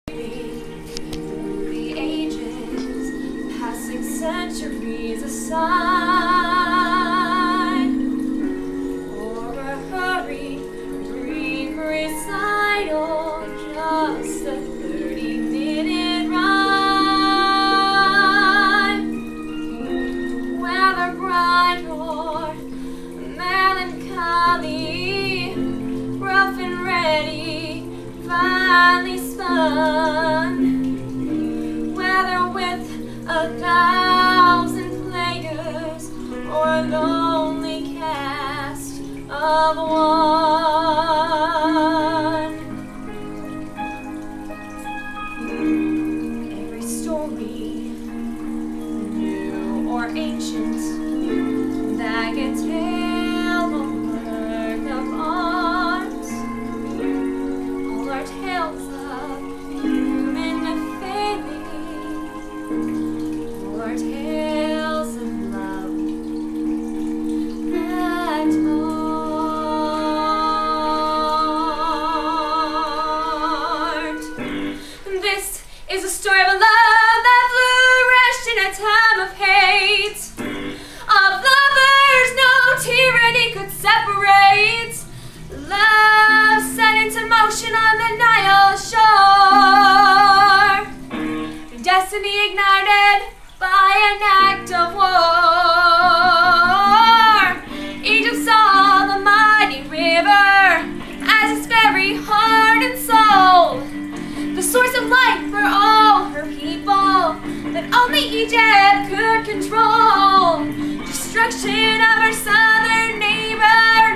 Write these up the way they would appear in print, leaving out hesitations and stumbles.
through the ages, passing centuries aside, or a hurried, brief recital, just a 30-minute rhyme, whether bright or melancholy, rough and ready, finely spun, whether with 1,000 players or a lonely cast of one. Every story, new or ancient, that can tell the work of art, all our tales of human failing, all our tales of love and art. This is a story of a love that flourished in a time of hate, of lovers no tyranny could separate, love set into motion on the Nile shore, destiny ignited by an act of war. Egypt saw the mighty river as its very heart and soul, the source of life for all her people that only Egypt could control. Destruction of her southern neighbor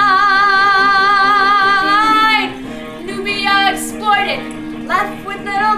justified. Nubia exploited, left with little